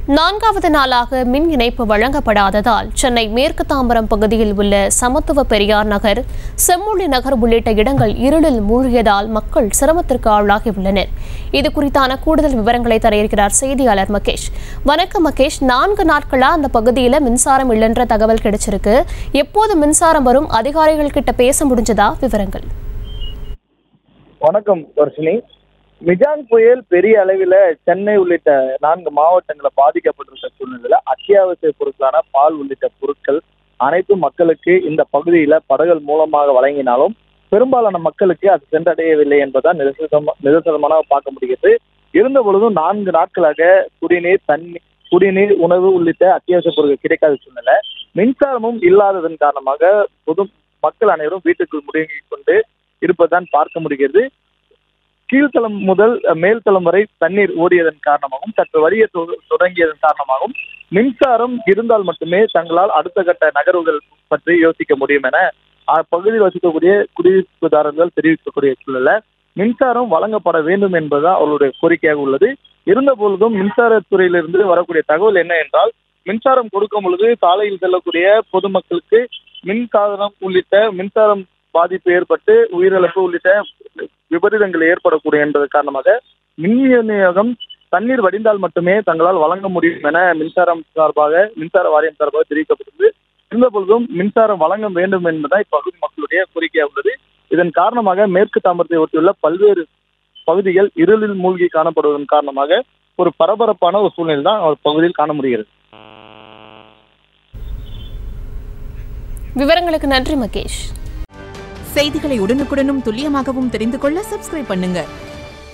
நான்காவது நாளாக மின் இணைப்பு வழங்கப்படாததால் சென்னை மேற்கு தாம்பரம் பகுதியில் உள்ள சமத்துவ பெரியார் நகர், செம்மொழி நகர் உள்ளிட்ட இடங்கள் இருளில் மூழ்கியதால் மக்கள் சிரமத்திற்கு ஆளாகியுள்ளனர். இது குறித்தான கூடுதல் விவரங்களை தர இருக்கிறார் செய்தியாளர் மகேஷ். வணக்கம் மகேஷ். 4 நாட்களா அந்த பகுதியில் மின்சாரம் இல்லைன்ற தகவல் கிடைச்சிருக்கு. எப்போது மின்சாரம் வரும்? அதிகாரிகள் கிட்ட பேச முடிஞ்சதா? விவரங்கள். வணக்கம் வர்ஷினி. மிஜான் புயல் பெரிய அளவில் சென்னை உள்ளிட்ட 4 மாவட்டங்களை பாதிக்கப்பட்டிருக்க சூழ்நிலையில அத்தியாவசிய பொருட்களான பால் உள்ளிட்ட பொருட்கள் அனைத்தும் மக்களுக்கு இந்த பகுதியில படகுகள் மூலமாக வழங்கினாலும் பெரும்பாலான மக்களுக்கு அது சென்றடையவில்லை என்பதுதான் நிதர்சனமாக பார்க்க முடிகிறது. இருந்த பொழுதும் 4 நாட்களாக குடிநீர், உணவு உள்ளிட்ட அத்தியாவசிய பொருட்கள் கிடைக்காத சூழ்நிலை, மின்சாரமும் இல்லாததன் காரணமாக பொது மக்கள் அனைவரும் வீட்டுக்குள் முடங்கி கொண்டு இருப்பதுதான் பார்க்க முடிகிறது. கீழ்த்தளம் முதல் மேல்தளம் வரை தண்ணீர் ஓடியதன் காரணமாகவும் சற்று வழிய தொடங்கியதன் காரணமாகவும் மின்சாரம் இருந்தால் மட்டுமே தங்களால் அடுத்த கட்ட நகர்வுகள் பற்றி யோசிக்க முடியும் என அப்பகுதியில் வசிக்கக்கூடிய குடியிருப்புதாரர்கள் தெரிவிக்கக்கூடிய சூழல்ல மின்சாரம் வழங்கப்பட வேண்டும் என்பதுதான் அவர்களுடைய கோரிக்கையாக உள்ளது. இருந்த பொழுதும் மின்சாரத்துறையிலிருந்து வரக்கூடிய தகவல் என்ன என்றால், மின்சாரம் கொடுக்கும் பொழுது சாலையில் செல்லக்கூடிய பொதுமக்களுக்கு மின்சாதனம் உள்ளிட்ட மின்சாரம் பாதிப்பு ஏற்பட்டு உயிரிழப்பு உள்ளிட்ட விபரீதங்கள் ஏற்படக்கூடிய என்பது காரணமாக மின் விநியோகம் தண்ணீர் வடிந்தால் மட்டுமே தங்களால் வழங்க முடியும் என மின்சார வாரியம் சார்பாக தெரிவிக்கப்பட்டது. இருந்த பொழுதும் மின்சாரம் வழங்க வேண்டும் என்பதுதான் இப்பகுதி மக்களுடைய கோரிக்கையாக உள்ளது. இதன் காரணமாக மேற்கு தாம்பரத்தை ஒட்டியுள்ள பல்வேறு பகுதிகள் இருளில் மூழ்கி காணப்படுவதன் காரணமாக ஒரு பரபரப்பான ஒரு சூழ்நிலை தான் அவர் பகுதியில் காண முடிகிறது. விவரங்களுக்கு நன்றி மகேஷ். செய்திகளை உடனுக்குடனும் துல்லியமாகவும் தெரிந்து கொள்ள சப்ஸ்கிரைப் பண்ணுங்க.